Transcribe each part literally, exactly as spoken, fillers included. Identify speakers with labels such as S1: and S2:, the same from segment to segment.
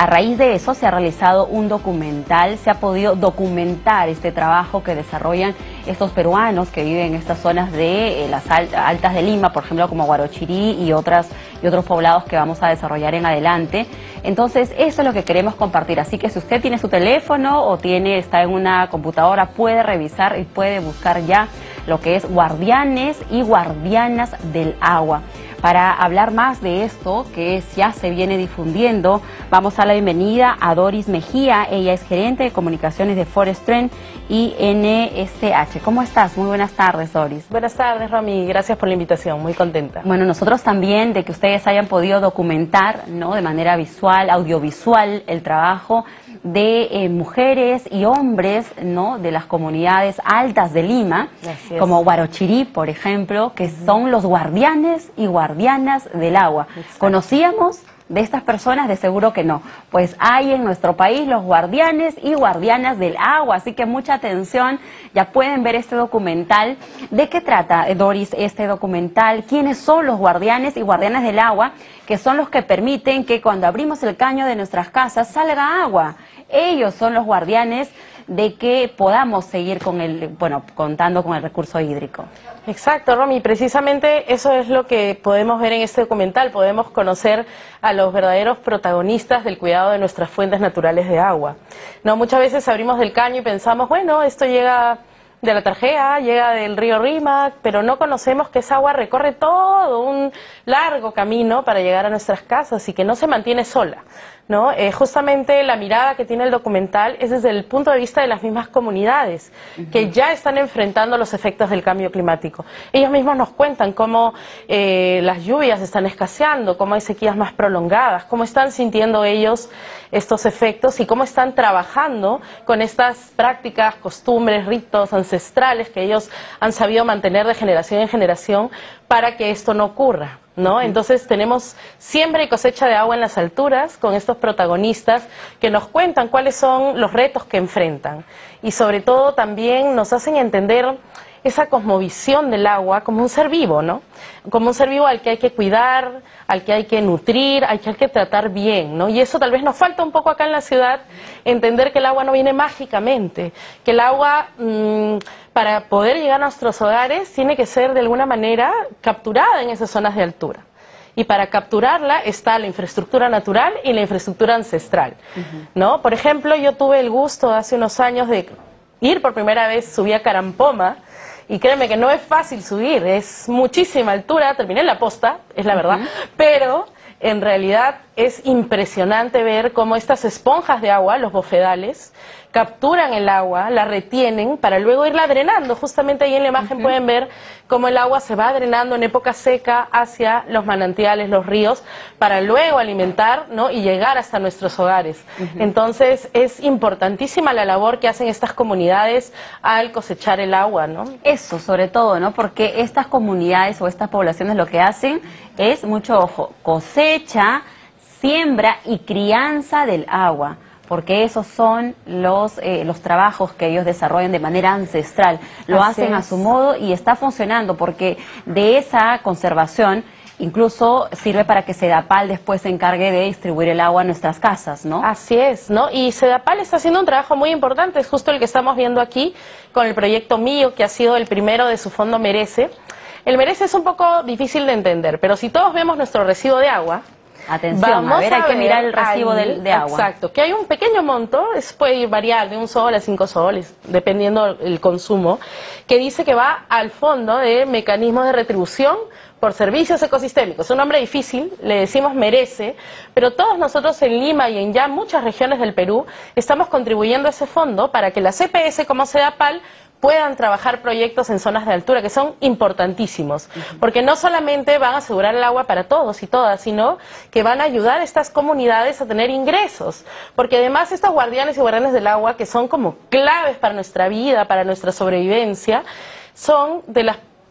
S1: a raíz de eso se ha realizado un documental, se ha podido documentar este trabajo que desarrollan estos peruanos que viven en estas zonas de eh, las altas de Lima, por ejemplo, como Huarochirí y, otras, y otros poblados que vamos a desarrollar en adelante. Entonces, eso es lo que queremos compartir. Así que si usted tiene su teléfono o tiene, está en una computadora, puede revisar y puede buscar ya lo que es Guardianes y Guardianas del Agua. Para hablar más de esto, que ya se viene difundiendo, vamos a dar la bienvenida a Doris Mejía. Ella es gerente de comunicaciones de Forest Trend y N S H. ¿Cómo estás? Muy buenas tardes, Doris.
S2: Buenas tardes, Romy. Gracias por la invitación. Muy contenta.
S1: Bueno, nosotros también de que ustedes hayan podido documentar, ¿no?, de manera visual, audiovisual, el trabajo de eh, mujeres y hombres, ¿no?, de las comunidades altas de Lima, como Huarochirí, por ejemplo, que uh-huh. son los guardianes y guardianas del agua. Exacto. ¿Conocíamos de estas personas? De seguro que no. Pues hay en nuestro país los guardianes y guardianas del agua, así que mucha atención. Ya pueden ver este documental. ¿De qué trata, Doris, este documental? ¿Quiénes son los guardianes y guardianas del agua? Que son los que permiten que cuando abrimos el caño de nuestras casas salga agua. Ellos son los guardianes de que podamos seguir con el, bueno, contando con el recurso hídrico.
S2: Exacto, Romy, precisamente eso es lo que podemos ver en este documental. Podemos conocer a los verdaderos protagonistas del cuidado de nuestras fuentes naturales de agua. No, muchas veces abrimos del caño y pensamos, bueno, esto llega de la Tarjea, llega del río Rímac, pero no conocemos que esa agua recorre todo un largo camino para llegar a nuestras casas y que no se mantiene sola, ¿no? Eh, justamente la mirada que tiene el documental es desde el punto de vista de las mismas comunidades uh-huh. que ya están enfrentando los efectos del cambio climático. Ellos mismos nos cuentan cómo eh, las lluvias están escaseando, cómo hay sequías más prolongadas, cómo están sintiendo ellos estos efectos y cómo están trabajando con estas prácticas, costumbres, ritos ancestrales que ellos han sabido mantener de generación en generación para que esto no ocurra, ¿no? Entonces tenemos siembra y cosecha de agua en las alturas con estos protagonistas que nos cuentan cuáles son los retos que enfrentan y sobre todo también nos hacen entender esa cosmovisión del agua como un ser vivo, ¿no? Como un ser vivo al que hay que cuidar, al que hay que nutrir, al que hay que tratar bien, ¿no? Y eso tal vez nos falta un poco acá en la ciudad, entender que el agua no viene mágicamente, que el agua mmm, para poder llegar a nuestros hogares tiene que ser de alguna manera capturada en esas zonas de altura. Y para capturarla está la infraestructura natural y la infraestructura ancestral, uh-huh. ¿no? Por ejemplo, yo tuve el gusto hace unos años de ir por primera vez, subí a Carampoma, y créeme que no es fácil subir, es muchísima altura, terminé en la posta, es la verdad, uh-huh. pero en realidad es impresionante ver cómo estas esponjas de agua, los bofedales, capturan el agua, la retienen para luego irla drenando. Justamente ahí en la imagen uh-huh. pueden ver cómo el agua se va drenando en época seca hacia los manantiales, los ríos, para luego alimentar, ¿no?, y llegar hasta nuestros hogares. Uh-huh. Entonces es importantísima la labor que hacen estas comunidades al cosechar el agua, ¿no?
S1: Eso sobre todo, ¿no? Porque estas comunidades o estas poblaciones lo que hacen es, mucho ojo, cosecha, siembra y crianza del agua, porque esos son los, eh, los trabajos que ellos desarrollan de manera ancestral. Lo Así hacen es. a su modo y está funcionando, porque de esa conservación incluso sirve para que Sedapal después se encargue de distribuir el agua a nuestras casas, ¿no?
S2: Así es, ¿no? Y Sedapal está haciendo un trabajo muy importante, es justo el que estamos viendo aquí con el proyecto Mío, que ha sido el primero de su fondo Merece. El Merece es un poco difícil de entender, pero si todos vemos nuestro recibo de agua,
S1: atención,
S2: vamos
S1: a ver, hay
S2: a
S1: que
S2: ver
S1: mirar el recibo
S2: ahí,
S1: de, de agua.
S2: Exacto, que hay un pequeño monto, es, puede variar de un sol a cinco soles, dependiendo el consumo, que dice que va al fondo de mecanismos de retribución por servicios ecosistémicos. Es un nombre difícil, le decimos Merece, pero todos nosotros en Lima y en ya muchas regiones del Perú estamos contribuyendo a ese fondo para que la C P S como Sedapal puedan trabajar proyectos en zonas de altura que son importantísimos, porque no solamente van a asegurar el agua para todos y todas, sino que van a ayudar a estas comunidades a tener ingresos, porque además estos guardianes y guardianes del agua, que son como claves para nuestra vida, para nuestra sobrevivencia, son de las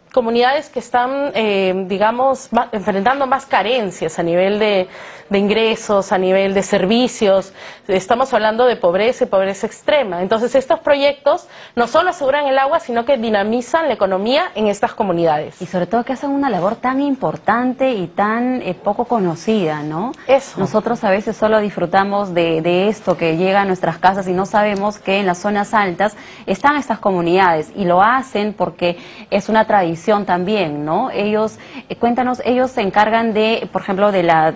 S2: comunidades que están, eh, digamos, va, enfrentando más carencias a nivel de, de ingresos, a nivel de servicios. Estamos hablando de pobreza y pobreza extrema. Entonces, estos proyectos no solo aseguran el agua, sino que dinamizan la economía en estas comunidades.
S1: Y sobre todo que hacen una labor tan importante y tan eh, poco conocida, ¿no?
S2: Eso.
S1: Nosotros a veces solo disfrutamos de, de esto que llega a nuestras casas y no sabemos que en las zonas altas están estas comunidades y lo hacen porque es una tradición también, ¿no? Ellos, eh, cuéntanos, ellos se encargan de, por ejemplo, de la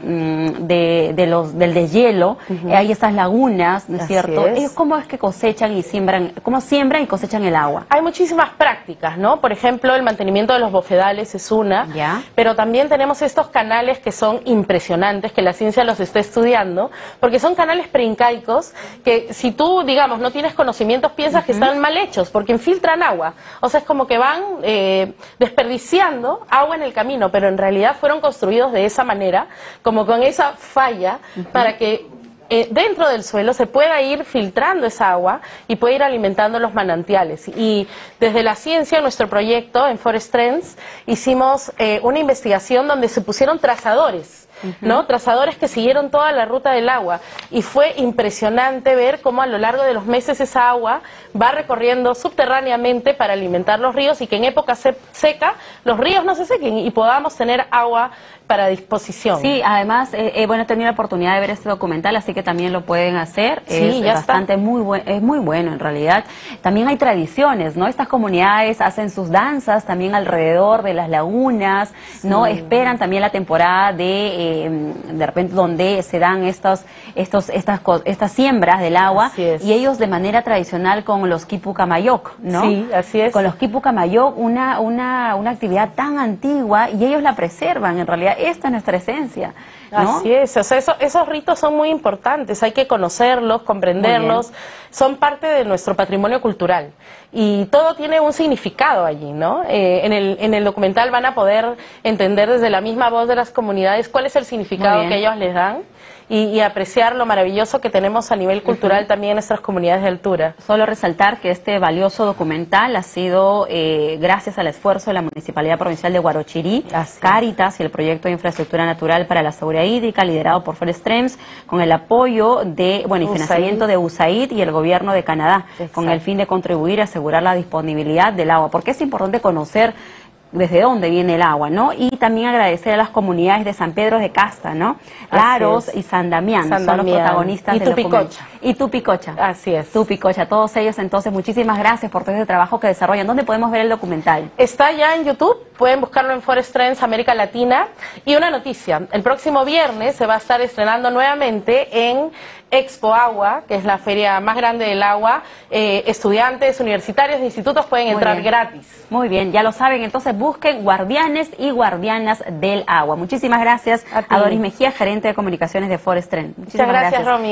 S1: de, de los del deshielo, uh-huh. eh, hay estas lagunas, ¿no es
S2: Así
S1: cierto?
S2: Es.
S1: Ellos cómo es que cosechan y siembran, cómo siembran y cosechan el agua.
S2: Hay muchísimas prácticas, ¿no? Por ejemplo, el mantenimiento de los bofedales es una,
S1: ¿Ya?
S2: Pero también tenemos estos canales que son impresionantes, que la ciencia los está estudiando, porque son canales preincaicos que si tú, digamos, no tienes conocimientos, piensas uh-huh. que están mal hechos, porque infiltran agua. O sea, es como que van eh, desperdiciando agua en el camino, pero en realidad fueron construidos de esa manera, como con esa falla, uh-huh. para que eh, dentro del suelo se pueda ir filtrando esa agua y pueda ir alimentando los manantiales. Y desde la ciencia, en nuestro proyecto, en Forest Trends, hicimos eh, una investigación donde se pusieron trazadores, ¿no? Trazadores que siguieron toda la ruta del agua y fue impresionante ver cómo a lo largo de los meses esa agua va recorriendo subterráneamente para alimentar los ríos y que en época se seca los ríos no se sequen y podamos tener agua para disposición.
S1: Sí, además, eh, eh, bueno, he tenido la oportunidad de ver este documental, así que también lo pueden hacer.
S2: Sí,
S1: es
S2: ya
S1: bastante
S2: está.
S1: muy buen, es muy bueno en realidad. También hay tradiciones, ¿no? Estas comunidades hacen sus danzas también alrededor de las lagunas, ¿no?
S2: Sí.
S1: Esperan también la temporada de eh, de repente donde se dan estos, estos, estas, estas siembras del agua y ellos de manera tradicional con los Quipu Camayoc, ¿no?
S2: Sí, así es.
S1: Con los Quipu Camayoc, una, una, una actividad tan antigua y ellos la preservan, en realidad esta es nuestra esencia, ¿no?
S2: Así es, o sea, eso, esos ritos son muy importantes, hay que conocerlos, comprenderlos, son parte de nuestro patrimonio cultural y todo tiene un significado allí, ¿no? Eh, en, el, en el documental van a poder entender desde la misma voz de las comunidades cuál es el significado que ellos les dan y, y apreciar lo maravilloso que tenemos a nivel cultural uh-huh. también en nuestras comunidades de altura.
S1: Solo resaltar que este valioso documental ha sido eh, gracias al esfuerzo de la Municipalidad Provincial de Huarochirí, Así. Cáritas y el Proyecto de Infraestructura Natural para la Seguridad Hídrica, liderado por Forest Trends, con el apoyo de, bueno, y
S2: U S A I D.
S1: financiamiento de U S A I D y el Gobierno de Canadá, Exacto. con el fin de contribuir a asegurar la disponibilidad del agua, porque es importante conocer desde dónde viene el agua, ¿no? Y también agradecer a las comunidades de San Pedro de Casta, ¿no? Laros y San Damián,
S2: San
S1: son
S2: Damián.
S1: los protagonistas
S2: y
S1: del
S2: Tupicocha.
S1: Y Tupicocha.
S2: Así es.
S1: Tupicocha, todos ellos entonces, muchísimas gracias por todo ese trabajo que desarrollan. ¿Dónde podemos ver el documental?
S2: Está ya en YouTube, pueden buscarlo en Forest Trends América Latina. Y una noticia, el próximo viernes se va a estar estrenando nuevamente en Expo Agua, que es la feria más grande del agua. Eh, estudiantes, universitarios de institutos pueden
S1: Muy
S2: entrar
S1: bien.
S2: gratis.
S1: Muy bien, ya lo saben, entonces busquen guardianes y guardianas del agua. Muchísimas gracias a, a Doris Mejía, gerente de comunicaciones de Forest Trends. Muchísimas
S2: Muchas gracias,
S1: gracias.
S2: Romy.